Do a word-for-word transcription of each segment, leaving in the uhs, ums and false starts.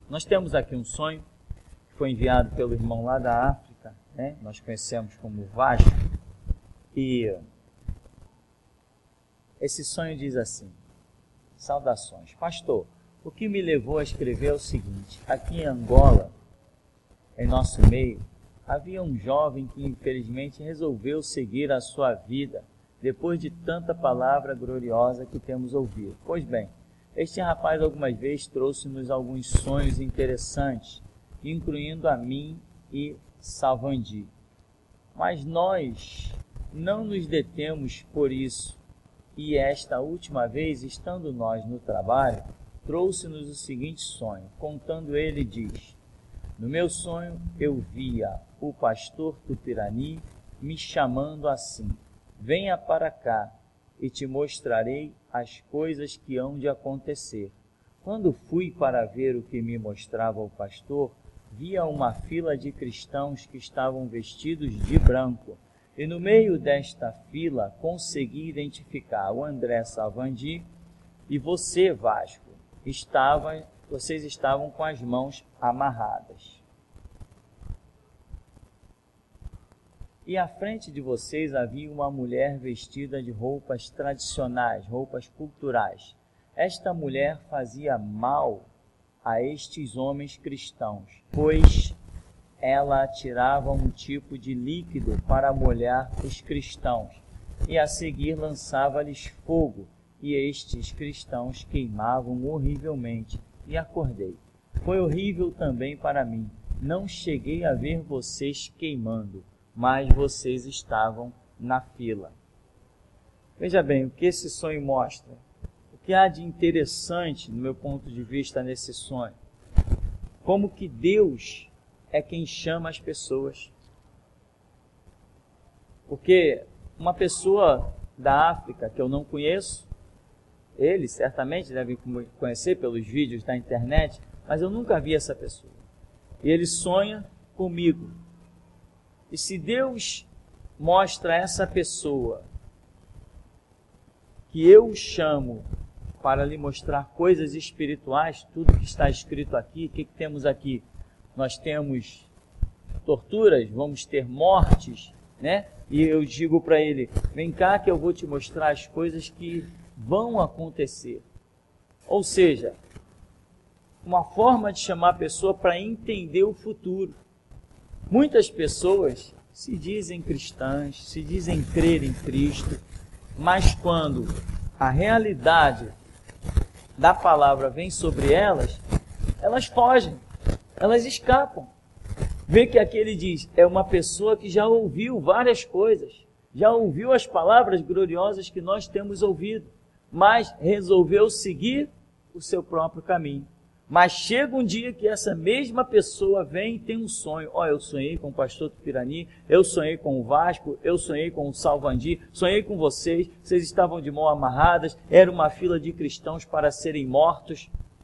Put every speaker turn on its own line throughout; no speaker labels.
Nós temos aqui um sonho que foi enviado pelo irmão lá da África, né? Nós conhecemos como Vasco, e esse sonho diz assim: saudações, pastor, o que me levou a escrever é o seguinte: aqui em Angola, em nosso meio, havia um jovem que infelizmente resolveu seguir a sua vida depois de tanta palavra gloriosa que temos ouvido. Pois bem, este rapaz algumas vezes trouxe-nos alguns sonhos interessantes, incluindo a mim e Salvandi. Mas nós não nos detemos por isso, e esta última vez, estando nós no trabalho, trouxe-nos o seguinte sonho. Contando ele, diz: no meu sonho eu via o pastor Tupirani me chamando assim: venha para cá e te mostrarei as coisas que hão de acontecer. Quando fui para ver o que me mostrava o pastor, via uma fila de cristãos que estavam vestidos de branco, e no meio desta fila consegui identificar o André Salvandi e você, Vasco. Estava, vocês estavam com as mãos amarradas. E à frente de vocês havia uma mulher vestida de roupas tradicionais, roupas culturais. Esta mulher fazia mal a estes homens cristãos, pois ela atirava um tipo de líquido para molhar os cristãos, e a seguir lançava-lhes fogo, e estes cristãos queimavam horrivelmente, e acordei. Foi horrível também para mim. Não cheguei a ver vocês queimando, mas vocês estavam na fila. Veja bem, o que esse sonho mostra? O que há de interessante, no meu ponto de vista, nesse sonho? Como que Deus é quem chama as pessoas. Porque uma pessoa da África que eu não conheço, ele certamente deve conhecer pelos vídeos da internet, mas eu nunca vi essa pessoa. E ele sonha comigo. E se Deus mostra a essa pessoa que eu chamo para lhe mostrar coisas espirituais, tudo que está escrito aqui, o que, que temos aqui? Nós temos torturas, vamos ter mortes, né? E eu digo para ele: vem cá que eu vou te mostrar as coisas que vão acontecer. Ou seja, uma forma de chamar a pessoa para entender o futuro. Muitas pessoas se dizem cristãs, se dizem crer em Cristo, mas quando a realidade da palavra vem sobre elas, elas fogem, elas escapam. Vê que aqui ele diz, é uma pessoa que já ouviu várias coisas, já ouviu as palavras gloriosas que nós temos ouvido, mas resolveu seguir o seu próprio caminho. Mas chega um dia que essa mesma pessoa vem e tem um sonho. Ó, eu sonhei com o pastor Tupirani, eu sonhei com o Vasco, eu sonhei com o Salvandi, sonhei com vocês, vocês estavam de mão amarradas, era uma fila de cristãos para serem mortos.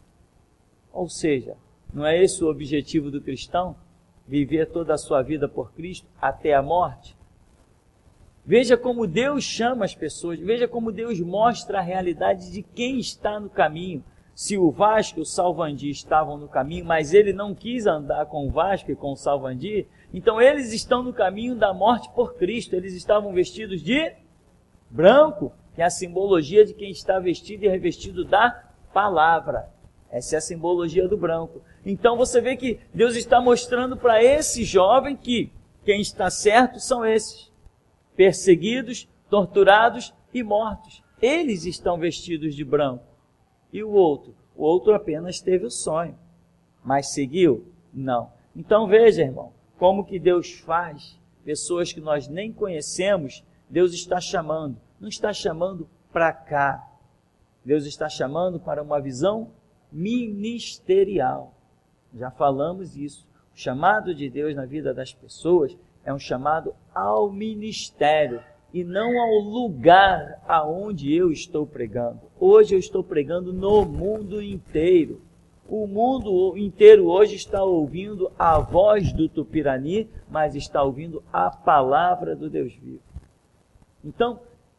Ou seja, não é esse o objetivo do cristão? Viver toda a sua vida por Cristo até a morte? Veja como Deus chama as pessoas, veja como Deus mostra a realidade de quem está no caminho. Se o Vasco e o Salvandi estavam no caminho, mas ele não quis andar com o Vasco e com o Salvandi, então eles estão no caminho da morte por Cristo. Eles estavam vestidos de branco, que é a simbologia de quem está vestido e revestido da palavra. Essa é a simbologia do branco. Então você vê que Deus está mostrando para esse jovem que quem está certo são esses, perseguidos, torturados e mortos. Eles estão vestidos de branco. E o outro? O outro apenas teve o sonho, mas seguiu? Não. Então veja, irmão, como que Deus faz. Pessoas que nós nem conhecemos, Deus está chamando. Não está chamando para cá. Deus está chamando para uma visão ministerial. Já falamos isso. O chamado de Deus na vida das pessoas é um chamado ao ministério e não ao lugar aonde eu estou pregando. Hoje eu estou pregando no mundo inteiro. O mundo inteiro hoje está ouvindo a voz do Tupirani, mas está ouvindo a palavra do Deus vivo. Então,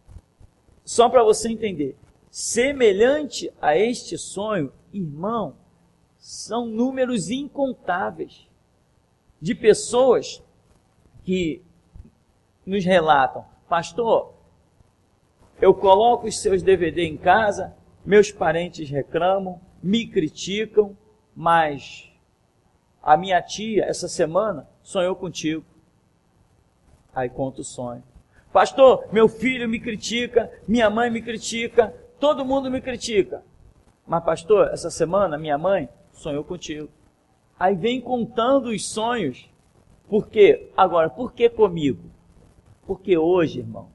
só para você entender, semelhante a este sonho, irmão, São números incontáveis de pessoas que nos relatam: pastor, eu coloco os seus D V D em casa, meus parentes reclamam, me criticam, mas a minha tia, essa semana, sonhou contigo. Aí conta o sonho. Pastor, meu filho me critica, minha mãe me critica, todo mundo me critica. Mas pastor, essa semana minha mãe sonhou contigo. Aí vem contando os sonhos. Por quê? Agora, por que comigo? Porque hoje, irmão,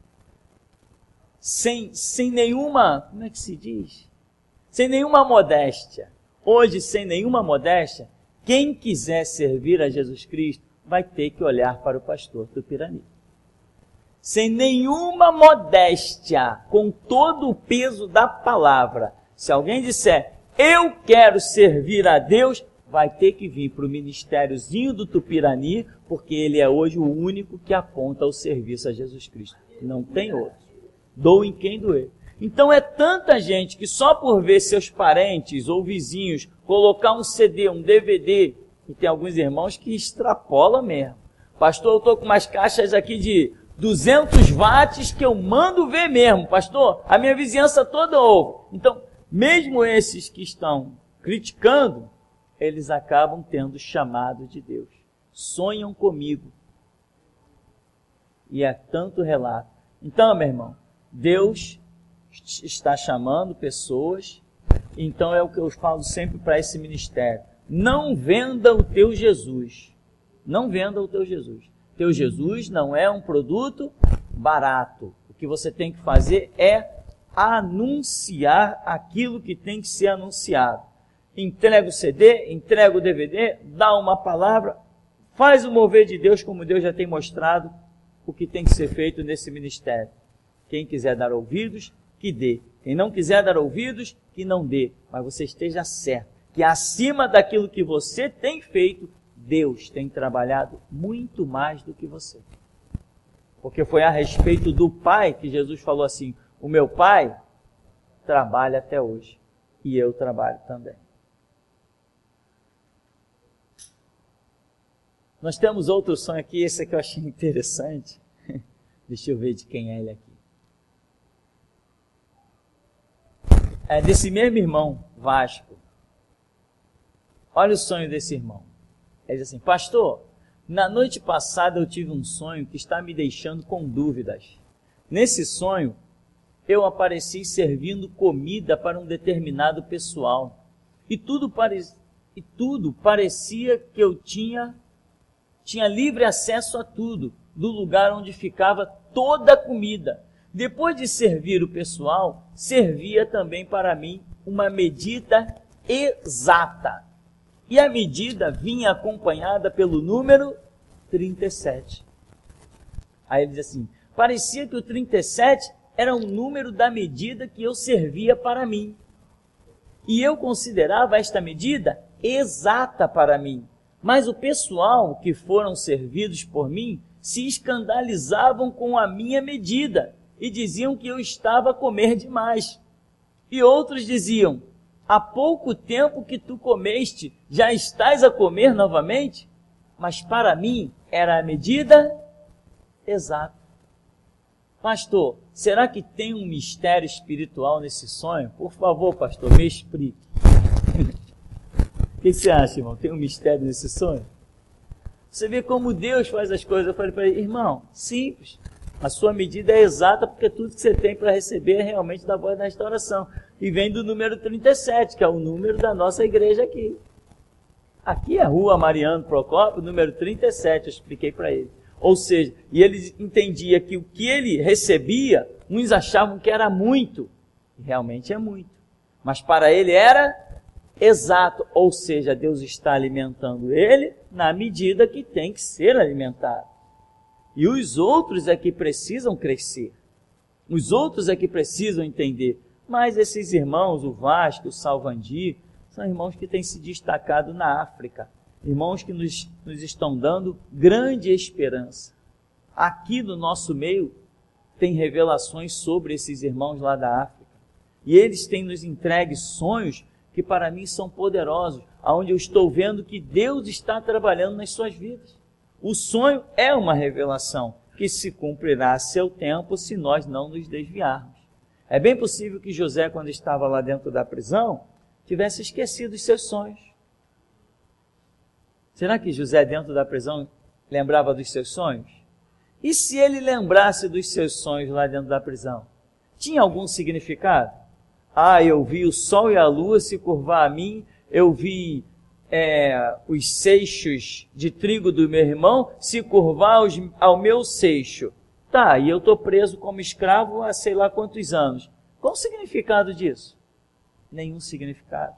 sem, sem nenhuma, como é que se diz? Sem nenhuma modéstia. Hoje, sem nenhuma modéstia, quem quiser servir a Jesus Cristo vai ter que olhar para o pastor Tupirani. Sem nenhuma modéstia, com todo o peso da palavra. Se alguém disser, eu quero servir a Deus, vai ter que vir para o ministériozinho do Tupirani, porque ele é hoje o único que aponta o serviço a Jesus Cristo. Não tem outro. Doe em quem doer. Então é tanta gente que só por ver seus parentes ou vizinhos colocar um C D, um D V D, e tem alguns irmãos que extrapolam mesmo. Pastor, eu estou com umas caixas aqui de duzentos watts que eu mando ver mesmo. Pastor, a minha vizinhança toda ouve. Então, mesmo esses que estão criticando, eles acabam tendo chamado de Deus. Sonham comigo. E é tanto relato. Então, meu irmão, Deus está chamando pessoas. Então é o que eu falo sempre para esse ministério. Não venda o teu Jesus. Não venda o teu Jesus. Teu Jesus não é um produto barato. O que você tem que fazer é anunciar aquilo que tem que ser anunciado. Entrega o C D, entrega o D V D, dá uma palavra, faz o mover de Deus como Deus já tem mostrado o que tem que ser feito nesse ministério. Quem quiser dar ouvidos, que dê. Quem não quiser dar ouvidos, que não dê. Mas você esteja certo, que acima daquilo que você tem feito, Deus tem trabalhado muito mais do que você. Porque foi a respeito do Pai que Jesus falou assim, o meu Pai trabalha até hoje, e eu trabalho também. Nós temos outro sonho aqui, esse aqui eu achei interessante. Deixa eu ver de quem é ele aqui. É desse mesmo irmão, Vasco. Olha o sonho desse irmão. Ele diz assim, pastor, na noite passada eu tive um sonho que está me deixando com dúvidas. Nesse sonho, eu apareci servindo comida para um determinado pessoal. E tudo, pare... e tudo parecia que eu tinha, tinha livre acesso a tudo, do lugar onde ficava toda a comida. Depois de servir o pessoal, servia também para mim uma medida exata. E a medida vinha acompanhada pelo número trinta e sete. Aí ele diz assim, parecia que o trinta e sete era um número da medida que eu servia para mim. E eu considerava esta medida exata para mim. Mas o pessoal que foram servidos por mim se escandalizavam com a minha medida e diziam que eu estava a comer demais. E outros diziam, há pouco tempo que tu comeste, já estás a comer novamente? Mas para mim era a medida exata. Pastor, será que tem um mistério espiritual nesse sonho? Por favor, pastor, me explique. O que você acha, irmão? Tem um mistério nesse sonho? Você vê como Deus faz as coisas. Eu falei para ele, irmão, simples. A sua medida é exata porque tudo que você tem para receber é realmente da voz da restauração. E vem do número trinta e sete, que é o número da nossa igreja aqui. Aqui é a Rua Mariano Procópio, número trinta e sete, eu expliquei para ele. Ou seja, e ele entendia que o que ele recebia, uns achavam que era muito, e realmente é muito. Mas para ele era exato, ou seja, Deus está alimentando ele na medida que tem que ser alimentado. E os outros é que precisam crescer. Os outros é que precisam entender. Mas esses irmãos, o Vasco, o Salvandi, são irmãos que têm se destacado na África. Irmãos que nos, nos estão dando grande esperança. Aqui no nosso meio tem revelações sobre esses irmãos lá da África. E eles têm nos entregue sonhos que para mim são poderosos, aonde eu estou vendo que Deus está trabalhando nas suas vidas. O sonho é uma revelação que se cumprirá a seu tempo se nós não nos desviarmos. É bem possível que José, quando estava lá dentro da prisão, tivesse esquecido os seus sonhos. Será que José, dentro da prisão, lembrava dos seus sonhos? E se ele lembrasse dos seus sonhos lá dentro da prisão? Tinha algum significado? Ah, eu vi o sol e a lua se curvar a mim, eu vi é, os seixos de trigo do meu irmão se curvar aos, ao meu seixo. Tá, e eu estou preso como escravo há sei lá quantos anos. Qual o significado disso? Nenhum significado.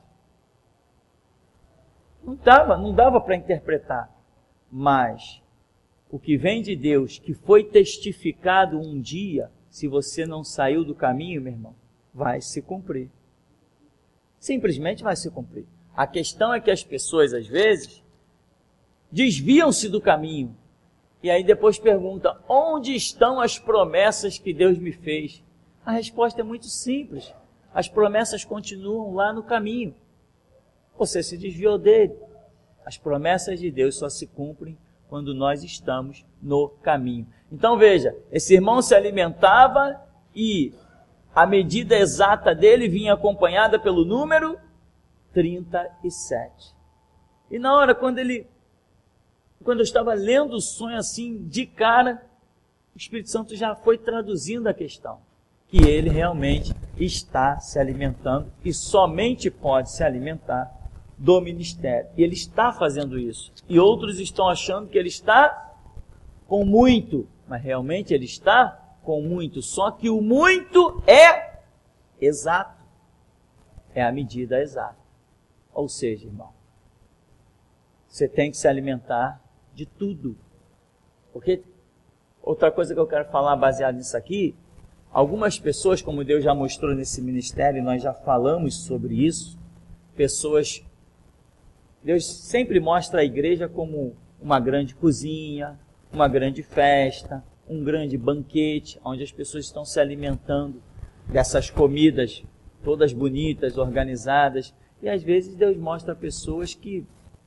Não dava, não dava para interpretar. Mas o que vem de Deus, que foi testificado um dia, se você não saiu do caminho, meu irmão, vai se cumprir. Simplesmente vai se cumprir. A questão é que as pessoas, às vezes, desviam-se do caminho. E aí depois perguntam, onde estão as promessas que Deus me fez? A resposta é muito simples. As promessas continuam lá no caminho. Você se desviou dele. As promessas de Deus só se cumprem quando nós estamos no caminho. Então veja, esse irmão se alimentava e a medida exata dele vinha acompanhada pelo número trinta e sete. E na hora, quando ele, quando eu estava lendo o sonho assim, de cara, o Espírito Santo já foi traduzindo a questão. Que ele realmente está se alimentando e somente pode se alimentar do ministério. E ele está fazendo isso. E outros estão achando que ele está com muito, mas realmente ele está com muito. Só que o muito é exato. É a medida exata. Ou seja, irmão, você tem que se alimentar de tudo. Porque outra coisa que eu quero falar baseado nisso aqui, algumas pessoas, como Deus já mostrou nesse ministério, nós já falamos sobre isso, pessoas, Deus sempre mostra a igreja como uma grande cozinha, uma grande festa, um grande banquete, onde as pessoas estão se alimentando dessas comidas todas bonitas, organizadas, e às vezes Deus mostra pessoas que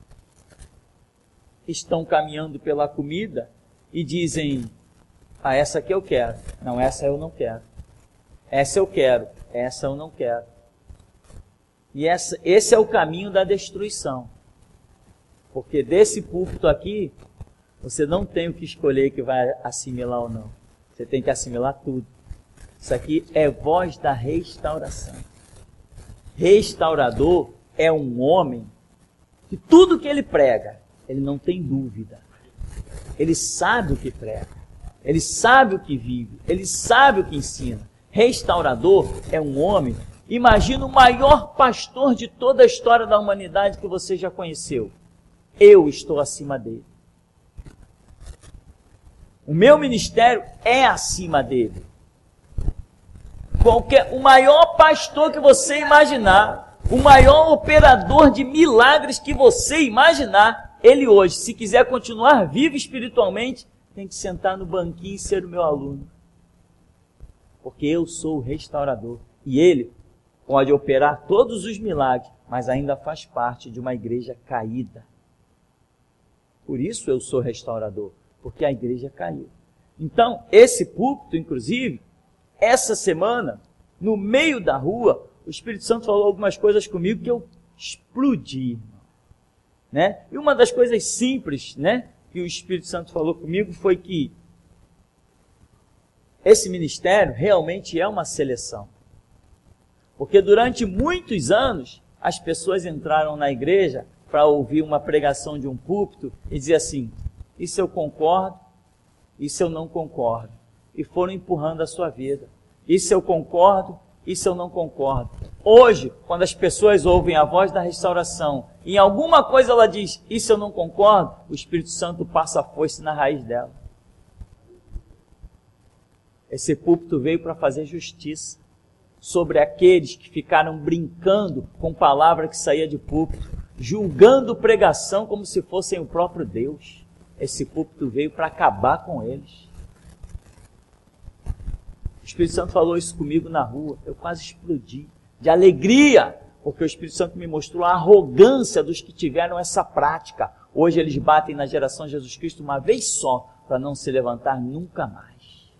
estão caminhando pela comida e dizem, ah, essa aqui eu quero, não, essa eu não quero, essa eu quero, essa eu não quero. E essa, esse é o caminho da destruição, porque desse púlpito aqui, você não tem o que escolher que vai assimilar ou não, você tem que assimilar tudo. Isso aqui é voz da restauração. Restaurador é um homem que tudo que ele prega, ele não tem dúvida. Ele sabe o que prega, ele sabe o que vive, ele sabe o que ensina. Restaurador é um homem, imagina o maior pastor de toda a história da humanidade que você já conheceu. Eu estou acima dele. O meu ministério é acima dele. Qualquer, o maior pastor que você imaginar, o maior operador de milagres que você imaginar, ele hoje, se quiser continuar vivo espiritualmente, tem que sentar no banquinho e ser o meu aluno. Porque eu sou o restaurador. E ele pode operar todos os milagres, mas ainda faz parte de uma igreja caída. Por isso eu sou restaurador, porque a igreja caiu. Então, esse púlpito, inclusive, essa semana, no meio da rua, o Espírito Santo falou algumas coisas comigo que eu explodi, né? E uma das coisas simples, né, que o Espírito Santo falou comigo foi que esse ministério realmente é uma seleção. Porque durante muitos anos, as pessoas entraram na igreja para ouvir uma pregação de um púlpito e dizer assim, isso eu concordo, isso eu não concordo. E foram empurrando a sua vida. Isso eu concordo, isso eu não concordo. Hoje, quando as pessoas ouvem a voz da restauração, em alguma coisa ela diz, isso eu não concordo, o Espírito Santo passa a foice na raiz dela. Esse púlpito veio para fazer justiça sobre aqueles que ficaram brincando com palavra que saía de púlpito, julgando pregação como se fossem o próprio Deus. Esse púlpito veio para acabar com eles. O Espírito Santo falou isso comigo na rua, eu quase explodi de alegria, Porque o Espírito Santo me mostrou a arrogância dos que tiveram essa prática. Hoje eles batem na geração de Jesus Cristo uma vez só, para não se levantar nunca mais.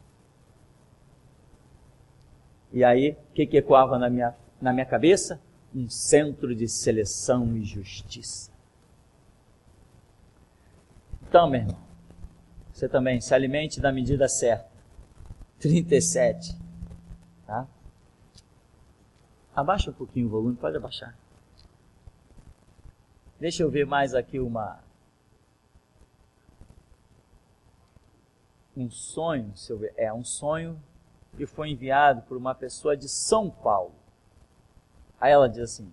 E aí, o que, que ecoava na minha, na minha cabeça? Um centro de seleção e justiça. Então, meu irmão, você também se alimente da medida certa. trinta e sete. Tá? Abaixa um pouquinho o volume, pode abaixar. Deixa eu ver mais aqui uma... Um sonho, se eu ver, é um sonho que foi enviado por uma pessoa de São Paulo. Aí ela diz assim: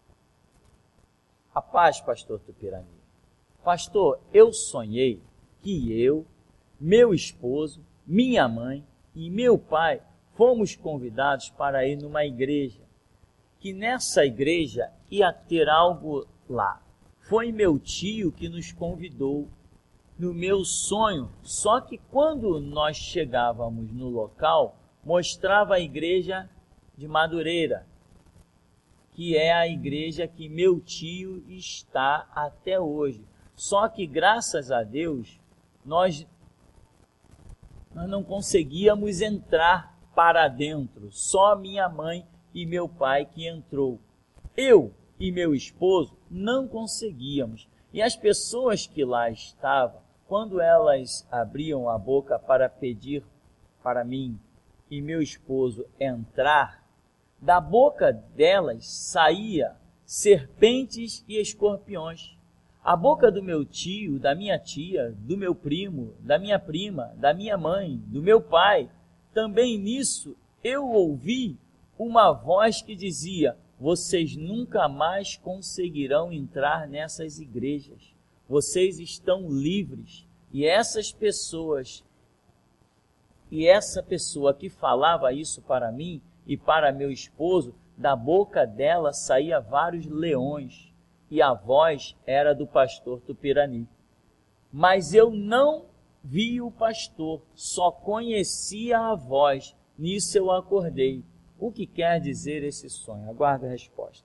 a paz, pastor Tupirani. Pastor, eu sonhei que eu, meu esposo, minha mãe e meu pai fomos convidados para ir numa igreja, que nessa igreja ia ter algo lá. Foi meu tio que nos convidou no meu sonho, só que quando nós chegávamos no local, mostrava a igreja de Madureira, que é a igreja que meu tio está até hoje. Só que, graças a Deus, nós, nós não conseguíamos entrar para dentro. Só minha mãe e meu pai que entrou. Eu e meu esposo não conseguíamos. E as pessoas que lá estavam, quando elas abriam a boca para pedir para mim e meu esposo entrar, da boca delas saía serpentes e escorpiões. A boca do meu tio, da minha tia, do meu primo, da minha prima, da minha mãe, do meu pai, também nisso eu ouvi uma voz que dizia: vocês nunca mais conseguirão entrar nessas igrejas. Vocês estão livres. E essas pessoas, e essa pessoa que falava isso para mim e para meu esposo, da boca dela saía vários leões, e a voz era do pastor Tupirani. Mas eu não vi o pastor, só conhecia a voz. Nisso eu acordei. O que quer dizer esse sonho? Aguardo a resposta.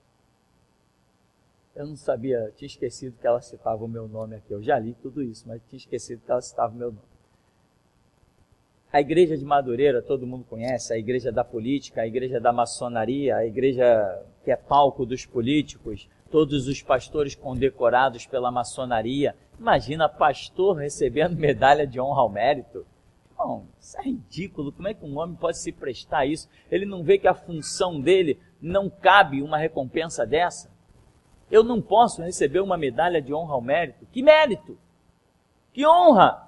Eu não sabia, tinha esquecido que ela citava o meu nome aqui. Eu já li tudo isso, mas tinha esquecido que ela citava o meu nome. A igreja de Madureira, todo mundo conhece, a igreja da política, a igreja da maçonaria, a igreja que é palco dos políticos, todos os pastores condecorados pela maçonaria. Imagina pastor recebendo medalha de honra ao mérito. Bom, isso é ridículo. Como é que um homem pode se prestar a isso? Ele não vê que a função dele não cabe uma recompensa dessa? Eu não posso receber uma medalha de honra ao mérito? Que mérito? Que honra?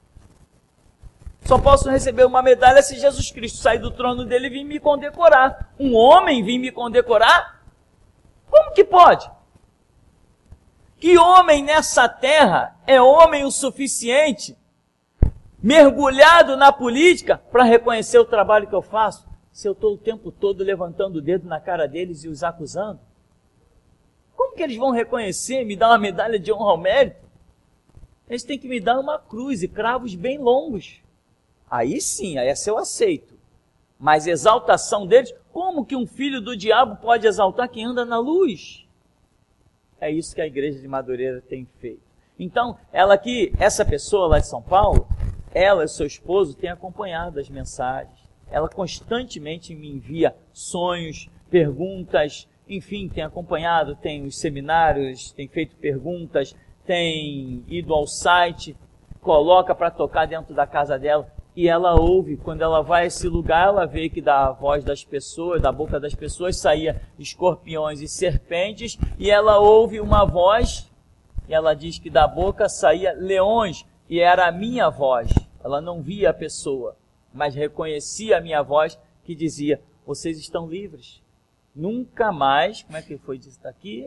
Só posso receber uma medalha se Jesus Cristo sair do trono dele e vir me condecorar. Um homem vir me condecorar? Como que pode? Que homem nessa terra é homem o suficiente, mergulhado na política, para reconhecer o trabalho que eu faço, se eu estou o tempo todo levantando o dedo na cara deles e os acusando? Como que eles vão reconhecer e me dar uma medalha de honra ao mérito? Eles têm que me dar uma cruz e cravos bem longos. Aí sim, aí essa eu aceito. Mas exaltação deles, como que um filho do diabo pode exaltar quem anda na luz? É isso que a igreja de Madureira tem feito. Então, ela aqui, essa pessoa lá de São Paulo, ela e seu esposo têm acompanhado as mensagens. Ela constantemente me envia sonhos, perguntas, enfim, tem acompanhado, tem os seminários, tem feito perguntas, tem ido ao site, coloca para tocar dentro da casa dela. E ela ouve, quando ela vai a esse lugar, ela vê que da voz das pessoas, da boca das pessoas, saía escorpiões e serpentes, e ela ouve uma voz, e ela diz que da boca saía leões, e era a minha voz. Ela não via a pessoa, mas reconhecia a minha voz, que dizia: vocês estão livres. Nunca mais, como é que foi dito aqui?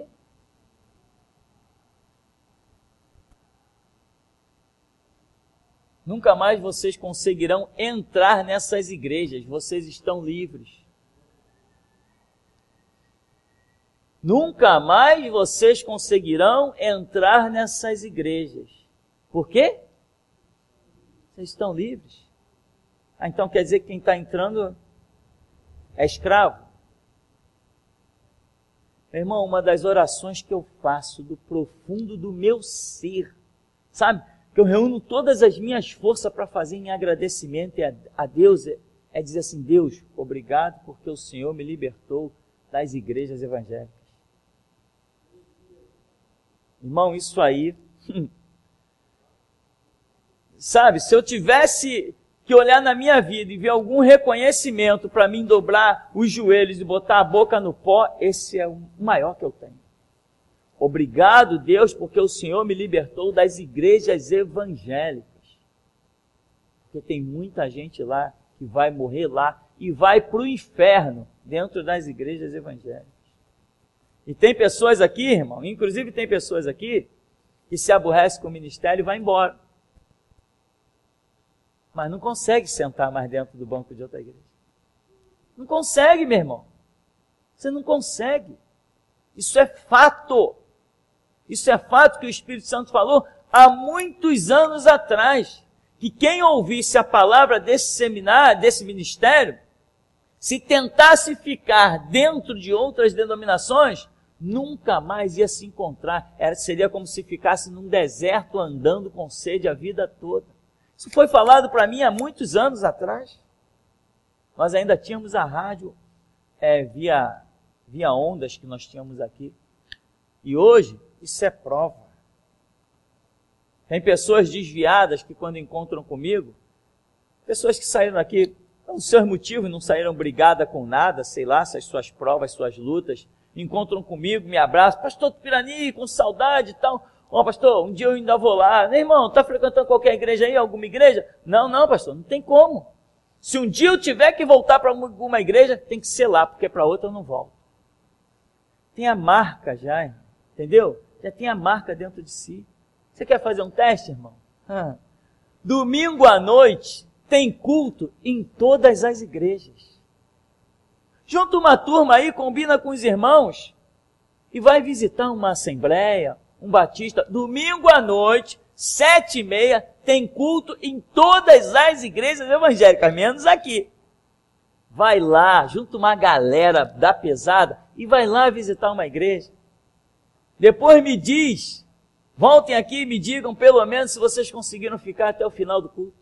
Nunca mais vocês conseguirão entrar nessas igrejas. Vocês estão livres. Nunca mais vocês conseguirão entrar nessas igrejas. Por quê? Vocês estão livres. Ah, então quer dizer que quem está entrando é escravo? Meu irmão, uma das orações que eu faço do profundo do meu ser, sabe? Que eu reúno todas as minhas forças para fazer em agradecimento a Deus, é, é dizer assim, Deus, obrigado porque o Senhor me libertou das igrejas evangélicas. Irmão, isso aí, sabe, se eu tivesse que olhar na minha vida e ver algum reconhecimento para mim dobrar os joelhos e botar a boca no pó, esse é o maior que eu tenho. Obrigado, Deus, porque o Senhor me libertou das igrejas evangélicas. Porque tem muita gente lá que vai morrer lá e vai para o inferno dentro das igrejas evangélicas. E tem pessoas aqui, irmão, inclusive tem pessoas aqui que se aborrecem com o ministério e vai embora. Mas não consegue sentar mais dentro do banco de outra igreja. Não consegue, meu irmão. Você não consegue. Isso é fato. Isso é fato que o Espírito Santo falou há muitos anos atrás. Que quem ouvisse a palavra desse seminário, desse ministério, se tentasse ficar dentro de outras denominações, nunca mais ia se encontrar. Era, seria como se ficasse num deserto andando com sede a vida toda. Isso foi falado para mim há muitos anos atrás. Nós ainda tínhamos a rádio é, via, via ondas que nós tínhamos aqui. E hoje, isso é prova. Tem pessoas desviadas que quando encontram comigo, pessoas que saíram daqui, pelos seus motivos, não saíram brigadas com nada, sei lá, essas suas provas, suas lutas, encontram comigo, me abraçam, pastor Tupirani, com saudade e tal. Ó, oh, pastor, um dia eu ainda vou lá. Meu irmão, está frequentando qualquer igreja aí, alguma igreja? Não, não, pastor, não tem como. Se um dia eu tiver que voltar para alguma igreja, tem que ser lá, porque para outra eu não volto. Tem a marca já, entendeu? Já tem a marca dentro de si. Você quer fazer um teste, irmão? Ah. Domingo à noite tem culto em todas as igrejas. Junta uma turma aí, combina com os irmãos e vai visitar uma assembleia, um batista. Domingo à noite, sete e meia, tem culto em todas as igrejas evangélicas, menos aqui. Vai lá, junta uma galera da pesada e vai lá visitar uma igreja. Depois me diz, voltem aqui e me digam pelo menos se vocês conseguiram ficar até o final do culto.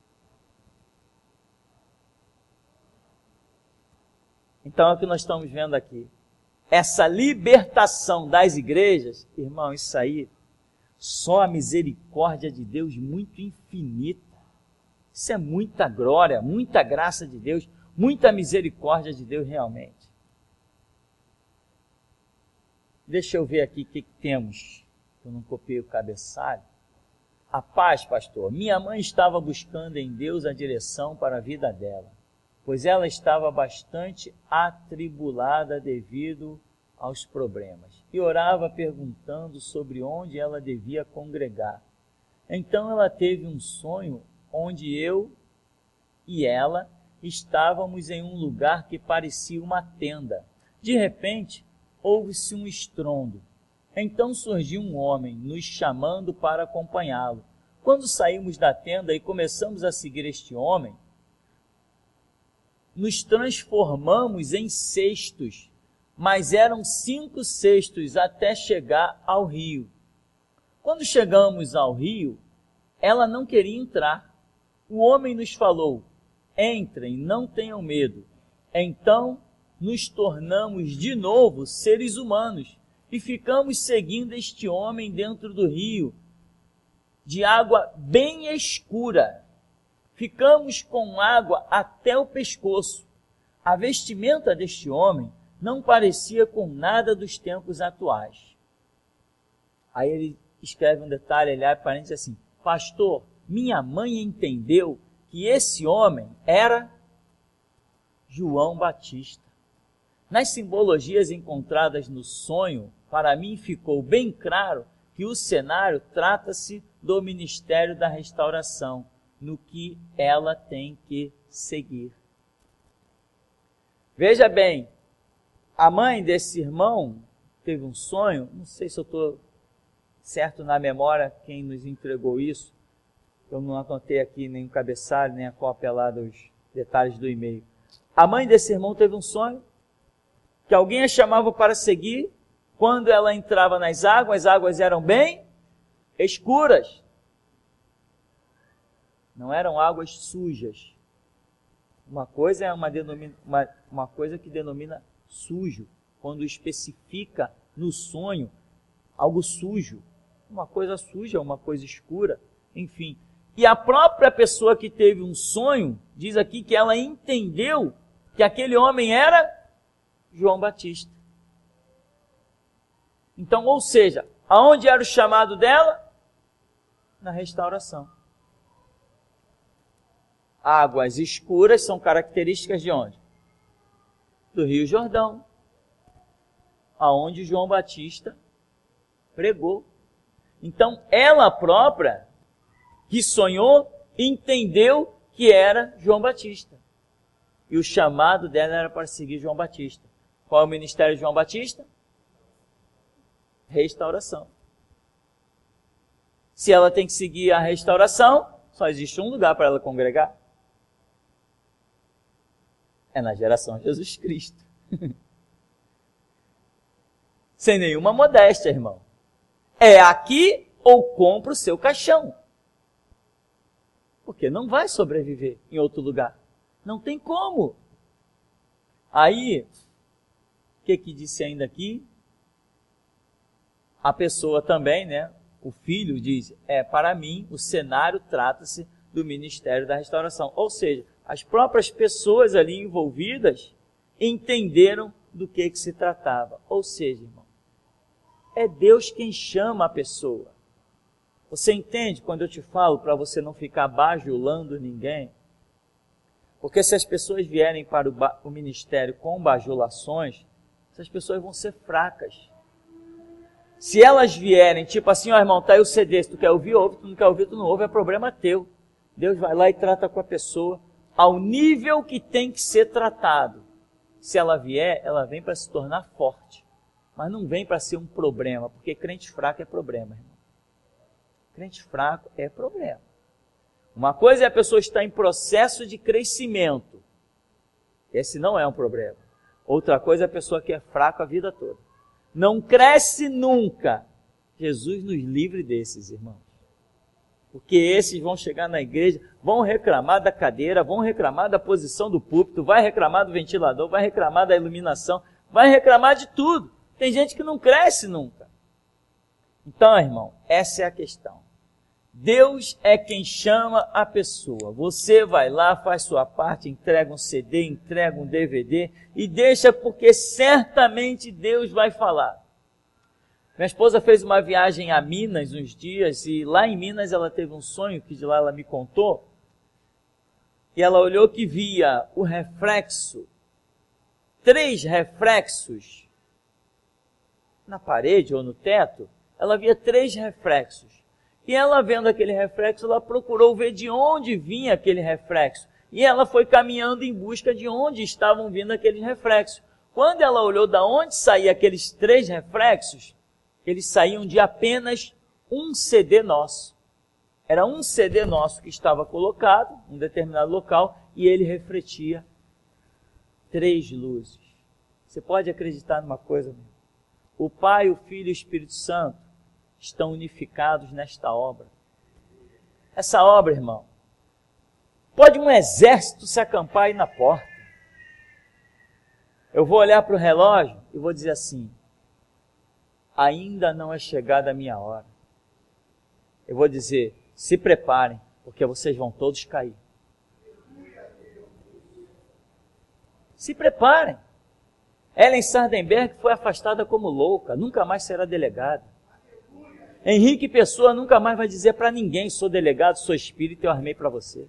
Então é o que nós estamos vendo aqui. Essa libertação das igrejas, irmão, isso aí, só a misericórdia de Deus muito infinita. Isso é muita glória, muita graça de Deus, muita misericórdia de Deus realmente. Deixa eu ver aqui o que, que temos. Eu não copiei o cabeçalho. A paz, pastor. Minha mãe estava buscando em Deus a direção para a vida dela, pois ela estava bastante atribulada devido aos problemas, e orava perguntando sobre onde ela devia congregar. Então ela teve um sonho onde eu e ela estávamos em um lugar que parecia uma tenda. De repente, houve-se um estrondo. Então surgiu um homem nos chamando para acompanhá-lo. Quando saímos da tenda e começamos a seguir este homem, nos transformamos em cestos, mas eram cinco cestos até chegar ao rio. Quando chegamos ao rio, ela não queria entrar. O homem nos falou: entrem, não tenham medo. Então nos tornamos de novo seres humanos e ficamos seguindo este homem dentro do rio, de água bem escura. Ficamos com água até o pescoço. A vestimenta deste homem não parecia com nada dos tempos atuais. Aí ele escreve um detalhe, ele abre parênteses assim: pastor, minha mãe entendeu que esse homem era João Batista. Nas simbologias encontradas no sonho, para mim ficou bem claro que o cenário trata-se do ministério da restauração, no que ela tem que seguir. Veja bem, a mãe desse irmão teve um sonho, não sei se eu estou certo na memória quem nos entregou isso, eu não anotei aqui nem o cabeçalho, nem a cópia lá dos detalhes do e-mail. A mãe desse irmão teve um sonho, que alguém a chamava para seguir, Quando ela entrava nas águas, as águas eram bem escuras. Não eram águas sujas. Uma coisa é uma, denomina, uma, uma coisa que denomina sujo, quando especifica no sonho algo sujo. Uma coisa suja, uma coisa escura, enfim. E a própria pessoa que teve um sonho, diz aqui que ela entendeu que aquele homem era João Batista. Então, ou seja, aonde era o chamado dela? Na restauração. Águas escuras são características de onde? Do Rio Jordão, aonde João Batista pregou. Então, ela própria, que sonhou, entendeu que era João Batista. E o chamado dela era para seguir João Batista. Qual é o ministério de João Batista? Restauração. Se ela tem que seguir a restauração, só existe um lugar para ela congregar. É na geração de Jesus Cristo. Sem nenhuma modéstia, irmão. É aqui ou compra o seu caixão. Porque não vai sobreviver em outro lugar. Não tem como. Aí, o que que disse ainda aqui? A pessoa também, né? O filho diz, é, para mim, o cenário trata-se do ministério da restauração. Ou seja, as próprias pessoas ali envolvidas entenderam do que que se tratava. Ou seja, irmão, é Deus quem chama a pessoa. Você entende quando eu te falo para você não ficar bajulando ninguém? Porque se as pessoas vierem para o, o ministério com bajulações, essas pessoas vão ser fracas. Se elas vierem, tipo assim, ó irmão, tá aí o C D, se tu quer ouvir, ouve, tu não quer ouvir, tu não ouve, é problema teu. Deus vai lá e trata com a pessoa ao nível que tem que ser tratado. Se ela vier, ela vem para se tornar forte, mas não vem para ser um problema, porque crente fraco é problema, irmão. Crente fraco é problema. Uma coisa é a pessoa estar em processo de crescimento. Esse não é um problema. Outra coisa é a pessoa que é fraca a vida toda. Não cresce nunca. Jesus nos livre desses, irmãos. Porque esses vão chegar na igreja, vão reclamar da cadeira, vão reclamar da posição do púlpito, vai reclamar do ventilador, vai reclamar da iluminação, vai reclamar de tudo. Tem gente que não cresce nunca. Então, irmão, essa é a questão. Deus é quem chama a pessoa. Você vai lá, faz sua parte, entrega um C D, entrega um D V D e deixa, porque certamente Deus vai falar. Minha esposa fez uma viagem a Minas uns dias e lá em Minas ela teve um sonho que de lá ela me contou. E ela olhou que via o reflexo, três reflexos na parede ou no teto. Ela via três reflexos. E ela vendo aquele reflexo, ela procurou ver de onde vinha aquele reflexo. E ela foi caminhando em busca de onde estavam vindo aqueles reflexos. Quando ela olhou de onde saíam aqueles três reflexos, eles saíam de apenas um C D nosso. Era um C D nosso que estava colocado em um determinado local e ele refletia três luzes. Você pode acreditar numa coisa, meu? O Pai, o Filho e o Espírito Santo estão unificados nesta obra. Essa obra, irmão, pode um exército se acampar aí na porta. Eu vou olhar para o relógio e vou dizer assim, ainda não é chegada a minha hora. Eu vou dizer, se preparem, porque vocês vão todos cair. Se preparem. Ellen Sardenberg foi afastada como louca, nunca mais será delegada. Henrique Pessoa nunca mais vai dizer para ninguém, sou delegado, sou espírita, eu armei para você.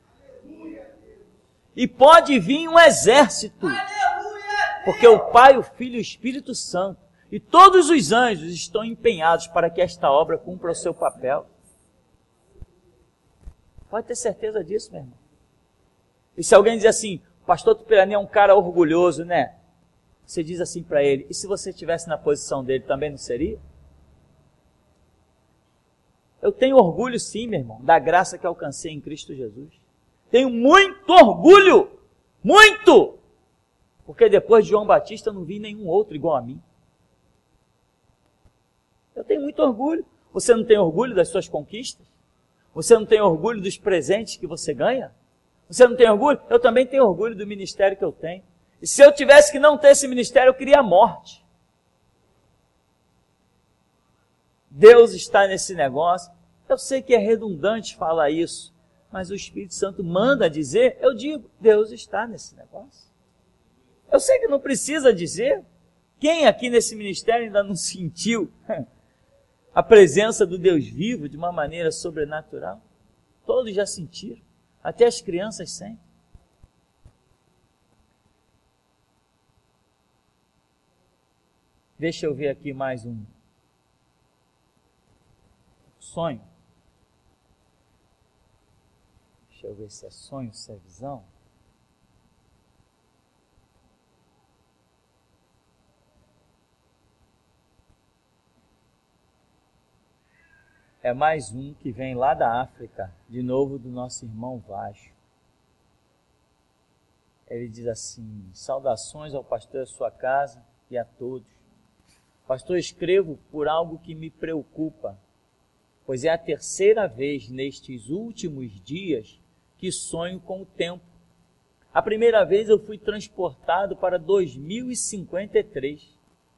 E pode vir um exército, porque o Pai, o Filho e o Espírito Santo, e todos os anjos estão empenhados para que esta obra cumpra o seu papel. Pode ter certeza disso, meu irmão. E se alguém dizer assim, o pastor Tupirani é um cara orgulhoso, né? Você diz assim para ele, e se você estivesse na posição dele, também não seria? Eu tenho orgulho sim, meu irmão, da graça que alcancei em Cristo Jesus. Tenho muito orgulho, muito! Porque depois de João Batista eu não vi nenhum outro igual a mim. Eu tenho muito orgulho. Você não tem orgulho das suas conquistas? Você não tem orgulho dos presentes que você ganha? Você não tem orgulho? Eu também tenho orgulho do ministério que eu tenho. E se eu tivesse que não ter esse ministério, eu queria a morte. Deus está nesse negócio. Eu sei que é redundante falar isso, mas o Espírito Santo manda dizer, eu digo, Deus está nesse negócio. Eu sei que não precisa dizer. Quem aqui nesse ministério ainda não sentiu a presença do Deus vivo de uma maneira sobrenatural? Todos já sentiram, até as crianças sentem. Deixa eu ver aqui mais um sonho. Deixa eu ver se é sonho, se é visão. É mais um que vem lá da África, de novo do nosso irmão Vasco. Ele diz assim: saudações ao pastor e à sua casa e a todos. Pastor, escrevo por algo que me preocupa, pois é a terceira vez nestes últimos dias que sonho com o tempo. A primeira vez eu fui transportado para dois mil e cinquenta e três.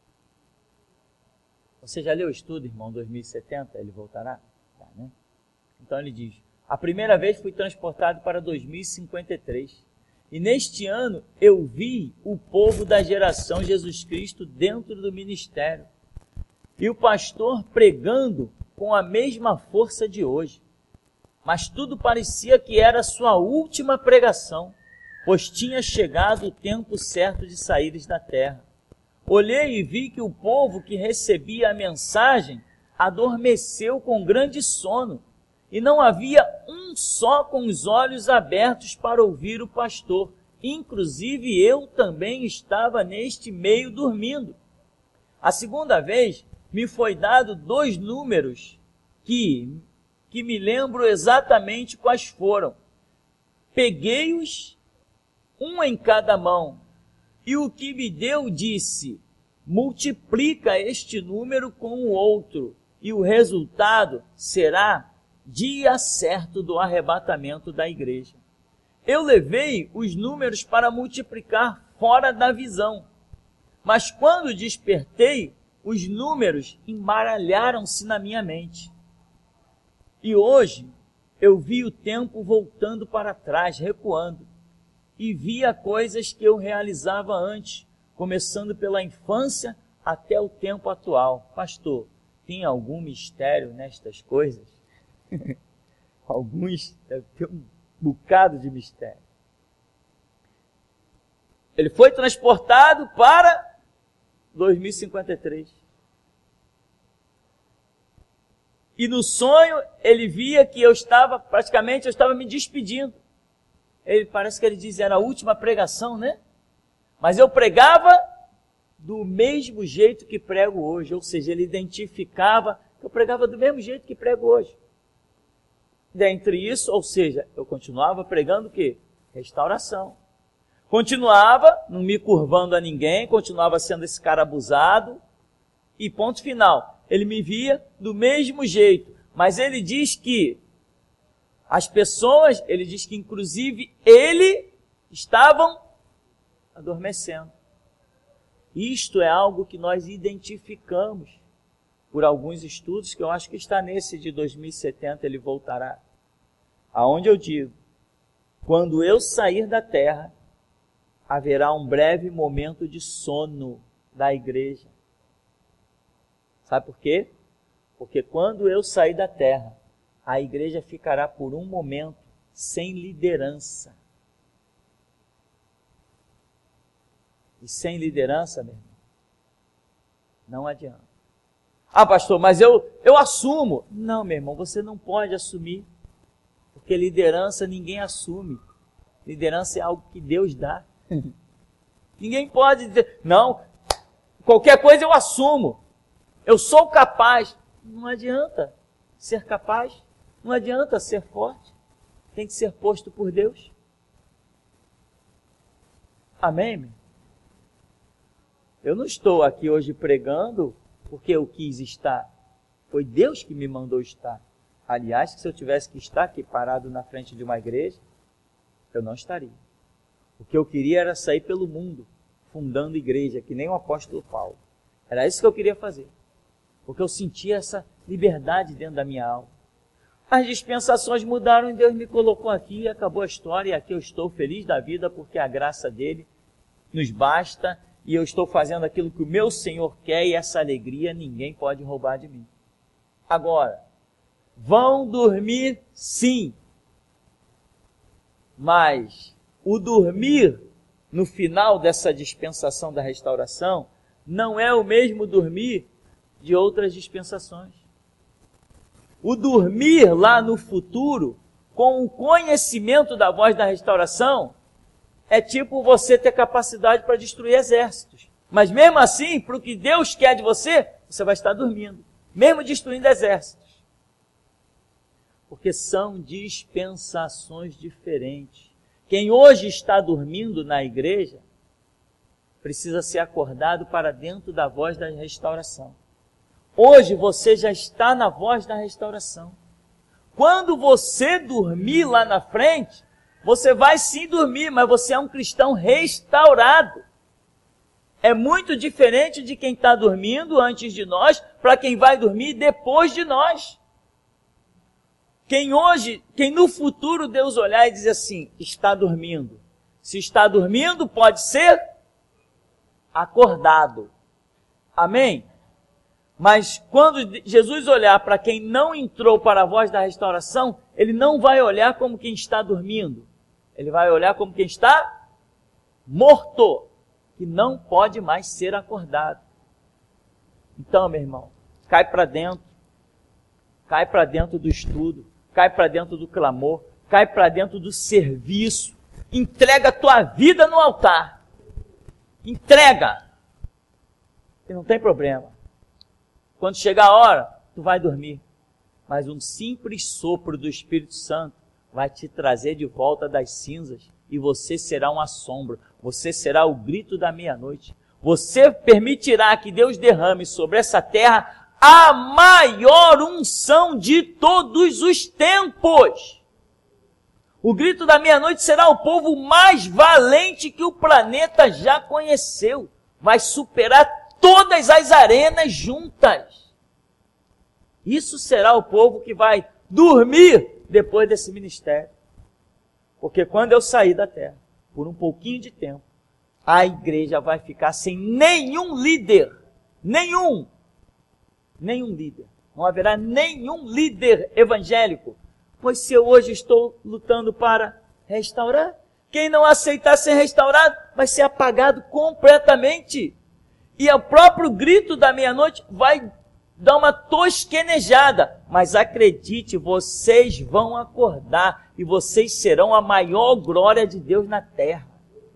Você já leu o estudo, irmão, dois mil e setenta? Ele voltará? Tá, né? Então ele diz, a primeira vez fui transportado para dois mil e cinquenta e três. E neste ano eu vi o povo da geração Jesus Cristo dentro do ministério. E o pastor pregando com a mesma força de hoje. Mas tudo parecia que era sua última pregação, pois tinha chegado o tempo certo de saíres da terra. Olhei e vi que o povo que recebia a mensagem adormeceu com grande sono, e não havia um só com os olhos abertos para ouvir o pastor. Inclusive eu também estava neste meio dormindo. A segunda vez me foi dado dois números que, que me lembro exatamente quais foram. Peguei-os, um em cada mão, e o que me deu disse, multiplica este número com o outro, e o resultado será dia certo do arrebatamento da igreja. Eu levei os números para multiplicar fora da visão, mas quando despertei, os números embaralharam-se na minha mente. E hoje eu vi o tempo voltando para trás, recuando, e via coisas que eu realizava antes, começando pela infância até o tempo atual. Pastor, tem algum mistério nestas coisas? Alguns, deve ter um bocado de mistério. Ele foi transportado para dois mil e cinquenta e três. E no sonho ele via que eu estava, praticamente eu estava me despedindo. Ele, parece que ele diz, era a última pregação, né? Mas eu pregava do mesmo jeito que prego hoje, ou seja, ele identificava que eu pregava do mesmo jeito que prego hoje. Dentre isso, ou seja, eu continuava pregando o quê? Restauração. Continuava não me curvando a ninguém, continuava sendo esse cara abusado, e ponto final. Ele me via do mesmo jeito, mas ele diz que as pessoas, ele diz que inclusive ele estavam adormecendo. Isto é algo que nós identificamos por alguns estudos, que eu acho que está nesse de dois mil e setenta, ele voltará. Aonde eu digo, quando eu sair da terra, haverá um breve momento de sono da igreja. Sabe por quê? Porque quando eu sair da terra, a igreja ficará por um momento sem liderança. E sem liderança, meu irmão, não adianta. Ah, pastor, mas eu, eu assumo. Não, meu irmão, você não pode assumir. Porque liderança ninguém assume. Liderança é algo que Deus dá. Ninguém pode dizer, não, qualquer coisa eu assumo. Eu sou capaz. Não adianta ser capaz. Não adianta ser forte. Tem que ser posto por Deus. Amém, meu? Eu não estou aqui hoje pregando porque eu quis estar. Foi Deus que me mandou estar. Aliás, se eu tivesse que estar aqui parado na frente de uma igreja, eu não estaria. O que eu queria era sair pelo mundo, fundando igreja, que nem o apóstolo Paulo. Era isso que eu queria fazer. Porque eu sentia essa liberdade dentro da minha alma. As dispensações mudaram e Deus me colocou aqui e acabou a história. E aqui eu estou feliz da vida porque a graça dele nos basta. E eu estou fazendo aquilo que o meu Senhor quer e essa alegria ninguém pode roubar de mim. Agora, vão dormir sim. Mas o dormir no final dessa dispensação da restauração não é o mesmo dormir de outras dispensações. O dormir lá no futuro, com o conhecimento da voz da restauração, é tipo você ter capacidade para destruir exércitos. Mas mesmo assim, para o que Deus quer de você, você vai estar dormindo, mesmo destruindo exércitos. Porque são dispensações diferentes. Quem hoje está dormindo na igreja, precisa ser acordado para dentro da voz da restauração. Hoje você já está na voz da restauração. Quando você dormir lá na frente, você vai sim dormir, mas você é um cristão restaurado. É muito diferente de quem está dormindo antes de nós, para quem vai dormir depois de nós. Quem hoje, quem no futuro Deus olhar e dizer assim, está dormindo. Se está dormindo, pode ser acordado. Amém? Mas quando Jesus olhar para quem não entrou para a voz da restauração, ele não vai olhar como quem está dormindo. Ele vai olhar como quem está morto, que não pode mais ser acordado. Então, meu irmão, cai para dentro, cai para dentro do estudo, cai para dentro do clamor, cai para dentro do serviço, entrega a tua vida no altar. Entrega. E não tem problema. Quando chegar a hora, tu vai dormir. Mas um simples sopro do Espírito Santo vai te trazer de volta das cinzas e você será um assombro. Você será o grito da meia-noite. Você permitirá que Deus derrame sobre essa terra a maior unção de todos os tempos. O grito da meia-noite será o povo mais valente que o planeta já conheceu. Vai superar todas as arenas juntas. Isso será o povo que vai dormir depois desse ministério. Porque quando eu sair da terra, por um pouquinho de tempo, a igreja vai ficar sem nenhum líder. Nenhum. Nenhum líder. Não haverá nenhum líder evangélico. Pois se eu hoje estou lutando para restaurar, quem não aceitar ser restaurado vai ser apagado completamente. E o próprio grito da meia-noite vai dar uma tosquenejada. Mas acredite, vocês vão acordar e vocês serão a maior glória de Deus na terra.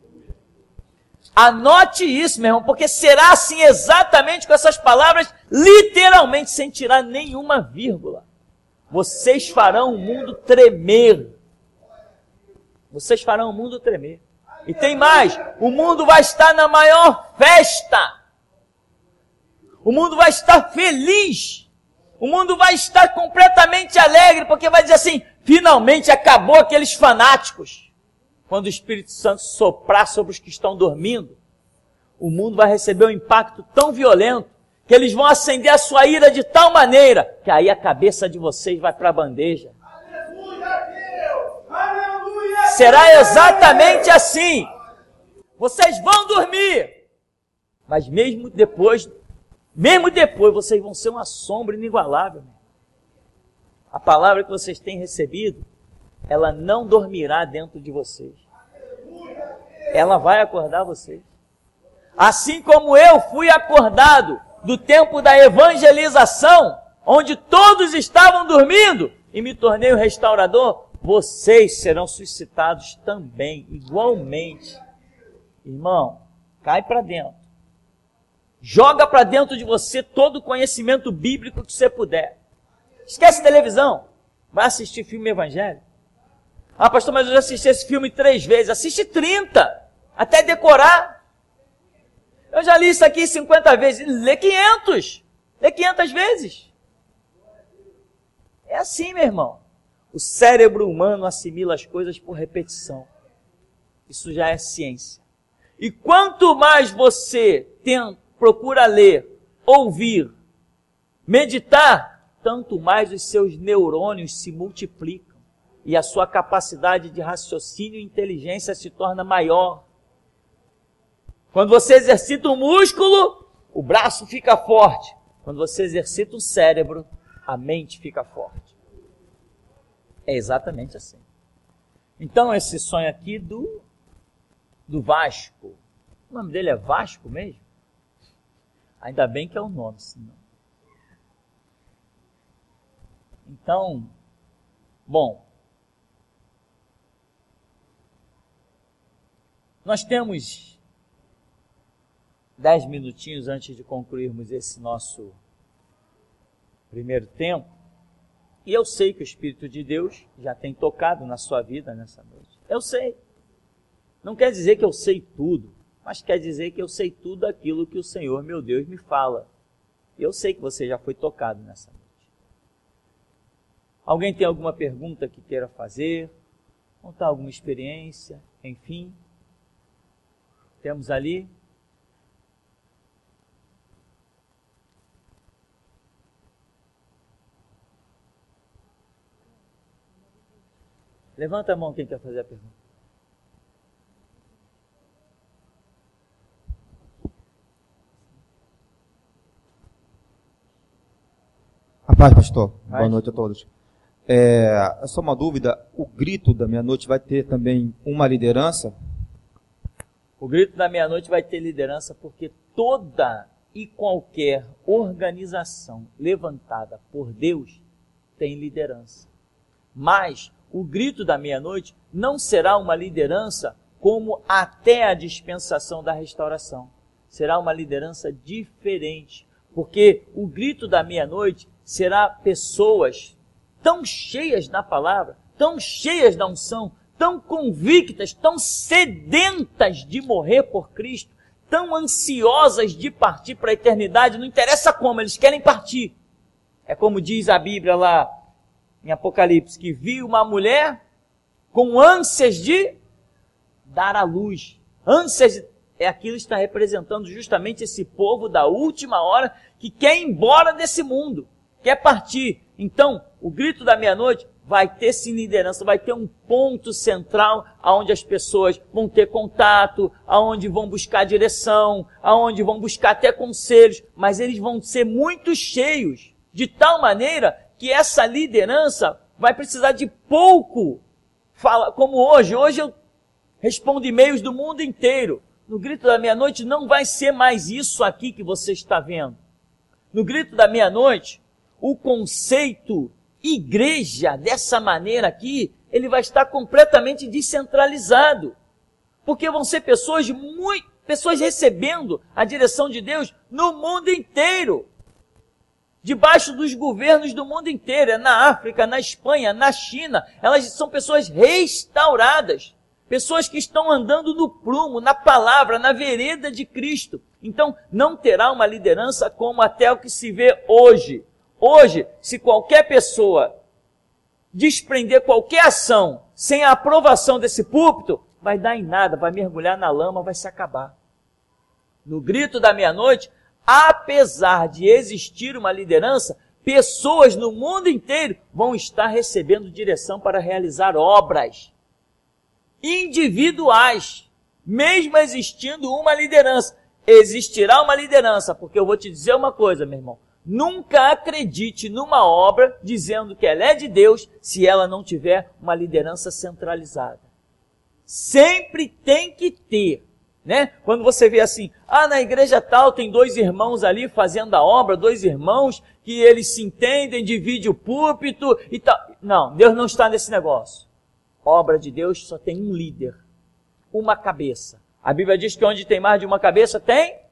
Anote isso, meu irmão, porque será assim exatamente com essas palavras, literalmente, sem tirar nenhuma vírgula. Vocês farão o mundo tremer. Vocês farão o mundo tremer. E tem mais, o mundo vai estar na maior festa. O mundo vai estar feliz. O mundo vai estar completamente alegre, porque vai dizer assim, finalmente acabou aqueles fanáticos. Quando o Espírito Santo soprar sobre os que estão dormindo, o mundo vai receber um impacto tão violento, que eles vão acender a sua ira de tal maneira, que aí a cabeça de vocês vai para a bandeja. Será exatamente assim. Vocês vão dormir, mas mesmo depois... Mesmo depois, vocês vão ser uma sombra inigualável. A palavra que vocês têm recebido, ela não dormirá dentro de vocês. Ela vai acordar vocês. Assim como eu fui acordado do tempo da evangelização, onde todos estavam dormindo, e me tornei o restaurador, vocês serão suscitados também, igualmente. Irmão, cai para dentro. Joga para dentro de você todo o conhecimento bíblico que você puder. Esquece televisão. Vai assistir filme evangélico. Ah, pastor, mas eu já assisti esse filme três vezes. Assiste trinta. Até decorar. Eu já li isso aqui cinquenta vezes. Lê quinhentos. Lê quinhentas vezes. É assim, meu irmão. O cérebro humano assimila as coisas por repetição. Isso já é ciência. E quanto mais você tem, procura ler, ouvir, meditar, tanto mais os seus neurônios se multiplicam e a sua capacidade de raciocínio e inteligência se torna maior. Quando você exercita o músculo, o braço fica forte. Quando você exercita o cérebro, a mente fica forte. É exatamente assim. Então, esse sonho aqui do, do Vasco, o nome dele é Vasco mesmo? Ainda bem que é o nome, senão. Então, bom, nós temos dez minutinhos antes de concluirmos esse nosso primeiro tempo, e eu sei que o Espírito de Deus já tem tocado na sua vida nessa noite. Eu sei. Não quer dizer que eu sei tudo, mas quer dizer que eu sei tudo aquilo que o Senhor, meu Deus, me fala. Eu sei que você já foi tocado nessa noite. Alguém tem alguma pergunta que queira fazer? Contar alguma experiência? Enfim. Temos ali. Levanta a mão quem quer fazer a pergunta.
A paz, pastor.
Vai.
Boa noite a todos. É, é só uma dúvida, o grito da meia-noite vai ter também uma liderança?
O grito da meia-noite vai ter liderança porque toda e qualquer organização levantada por Deus tem liderança. Mas o grito da meia-noite não será uma liderança como até a dispensação da restauração. Será uma liderança diferente, porque o grito da meia-noite será pessoas tão cheias da palavra, tão cheias da unção, tão convictas, tão sedentas de morrer por Cristo, tão ansiosas de partir para a eternidade, não interessa como, eles querem partir. É como diz a Bíblia lá em Apocalipse, que viu uma mulher com ânsias de dar à luz. Ânsias de, é aquilo que está representando justamente esse povo da última hora que quer ir embora desse mundo, quer partir. Então, o grito da meia-noite vai ter sim liderança, vai ter um ponto central aonde as pessoas vão ter contato, aonde vão buscar direção, aonde vão buscar até conselhos, mas eles vão ser muito cheios, de tal maneira que essa liderança vai precisar de pouco, fala, como hoje, hoje eu respondo e-mails do mundo inteiro. No grito da meia-noite não vai ser mais isso aqui que você está vendo. No grito da meia-noite, o conceito igreja, dessa maneira aqui, ele vai estar completamente descentralizado. Porque vão ser pessoas muito, pessoas recebendo a direção de Deus no mundo inteiro. Debaixo dos governos do mundo inteiro, é na África, na Espanha, na China, elas são pessoas restauradas, pessoas que estão andando no prumo, na palavra, na vereda de Cristo. Então, não terá uma liderança como até o que se vê hoje. Hoje, se qualquer pessoa desprender qualquer ação sem a aprovação desse púlpito, vai dar em nada, vai mergulhar na lama, vai se acabar. No grito da meia-noite, apesar de existir uma liderança, pessoas no mundo inteiro vão estar recebendo direção para realizar obras individuais, mesmo existindo uma liderança. Existirá uma liderança, porque eu vou te dizer uma coisa, meu irmão, nunca acredite numa obra dizendo que ela é de Deus se ela não tiver uma liderança centralizada. Sempre tem que ter. Né? Quando você vê assim, ah, na igreja tal tem dois irmãos ali fazendo a obra, dois irmãos que eles se entendem, dividem o púlpito e tal. Não, Deus não está nesse negócio. Obra de Deus só tem um líder, uma cabeça. A Bíblia diz que onde tem mais de uma cabeça tem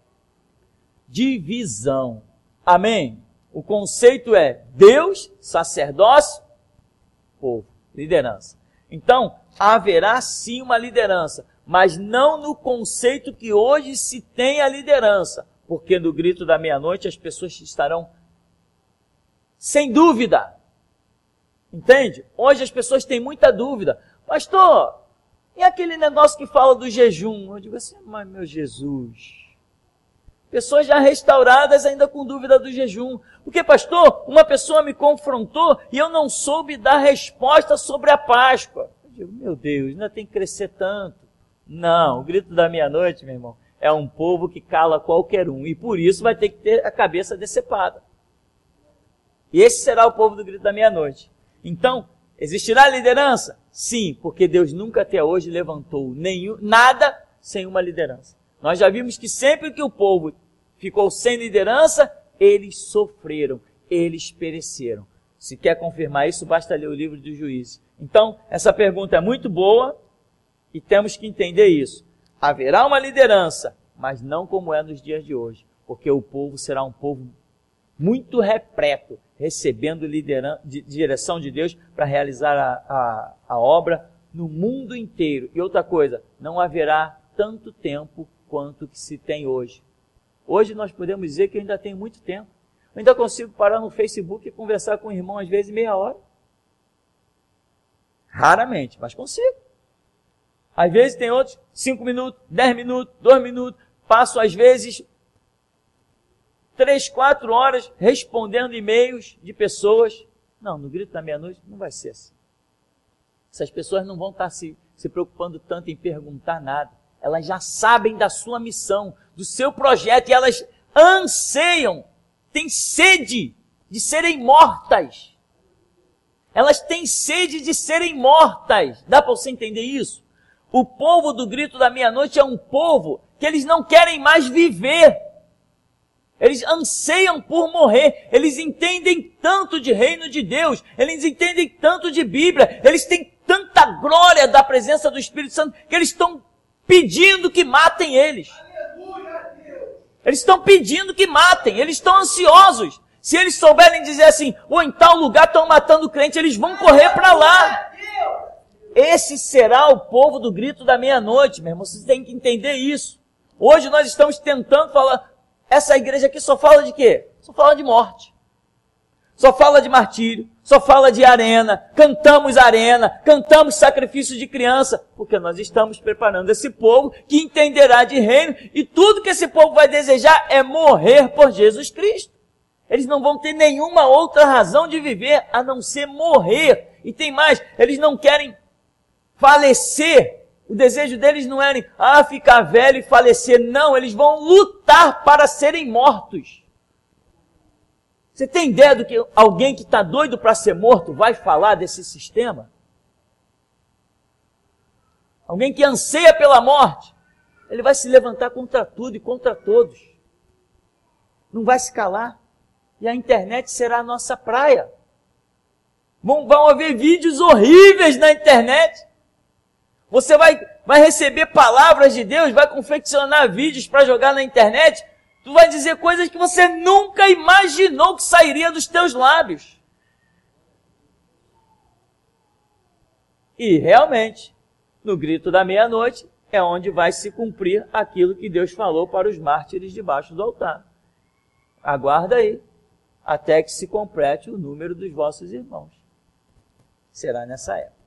divisão. Amém? O conceito é Deus, sacerdócio, povo, liderança. Então, haverá sim uma liderança, mas não no conceito que hoje se tem a liderança, porque no grito da meia-noite as pessoas estarão, sem dúvida, Entende? Hoje as pessoas têm muita dúvida. Pastor, e aquele negócio que fala do jejum? Eu digo assim, mas meu Jesus... Pessoas já restauradas ainda com dúvida do jejum. Porque, pastor, uma pessoa me confrontou e eu não soube dar resposta sobre a Páscoa. Eu digo, meu Deus, ainda tem que crescer tanto. Não, o grito da meia-noite, meu irmão, é um povo que cala qualquer um. E por isso vai ter que ter a cabeça decepada. E esse será o povo do grito da meia-noite. Então, existirá liderança? Sim, porque Deus nunca até hoje levantou nenhum, nada sem uma liderança. Nós já vimos que sempre que o povo ficou sem liderança, eles sofreram, eles pereceram. Se quer confirmar isso, basta ler o livro dos Juízes. Então, essa pergunta é muito boa e temos que entender isso. Haverá uma liderança, mas não como é nos dias de hoje, porque o povo será um povo muito repleto, recebendo liderança, de, direção de Deus para realizar a, a, a obra no mundo inteiro. E outra coisa, não haverá tanto tempo quanto que se tem hoje. Hoje nós podemos dizer que ainda tem muito tempo. Eu ainda consigo parar no Facebook e conversar com o irmão às vezes meia hora. Raramente, mas consigo. Às vezes tem outros cinco minutos, dez minutos, dois minutos. Passo às vezes três, quatro horas respondendo e-mails de pessoas. Não, no grito da meia-noite não vai ser assim. Essas pessoas não vão estar se, se preocupando tanto em perguntar nada. Elas já sabem da sua missão, do seu projeto, e elas anseiam, têm sede de serem mortas. Elas têm sede de serem mortas. Dá para você entender isso? O povo do grito da meia-noite é um povo que eles não querem mais viver. Eles anseiam por morrer. Eles entendem tanto de reino de Deus. Eles entendem tanto de Bíblia. Eles têm tanta glória da presença do Espírito Santo que eles estão pedindo que matem eles. Eles estão pedindo que matem, eles estão ansiosos. Se eles souberem dizer assim, ou em tal lugar estão matando crente, eles vão correr para lá. Esse será o povo do grito da meia-noite, meu irmão. Vocês têm que entender isso. Hoje nós estamos tentando falar, essa igreja aqui só fala de quê? Só fala de morte. Só fala de martírio, só fala de arena, cantamos arena, cantamos sacrifício de criança, porque nós estamos preparando esse povo que entenderá de reino, e tudo que esse povo vai desejar é morrer por Jesus Cristo. Eles não vão ter nenhuma outra razão de viver a não ser morrer. E tem mais, eles não querem falecer. O desejo deles não é ah, ficar velho e falecer. Não, eles vão lutar para serem mortos. Você tem ideia do que alguém que está doido para ser morto vai falar desse sistema? Alguém que anseia pela morte, ele vai se levantar contra tudo e contra todos. Não vai se calar. E a internet será a nossa praia. Vão, vão haver vídeos horríveis na internet. Você vai, vai receber palavras de Deus, vai confeccionar vídeos para jogar na internet. Tu vai dizer coisas que você nunca imaginou que sairia dos teus lábios. E realmente, no grito da meia-noite, é onde vai se cumprir aquilo que Deus falou para os mártires debaixo do altar. Aguarda aí, até que se complete o número dos vossos irmãos. Será nessa época.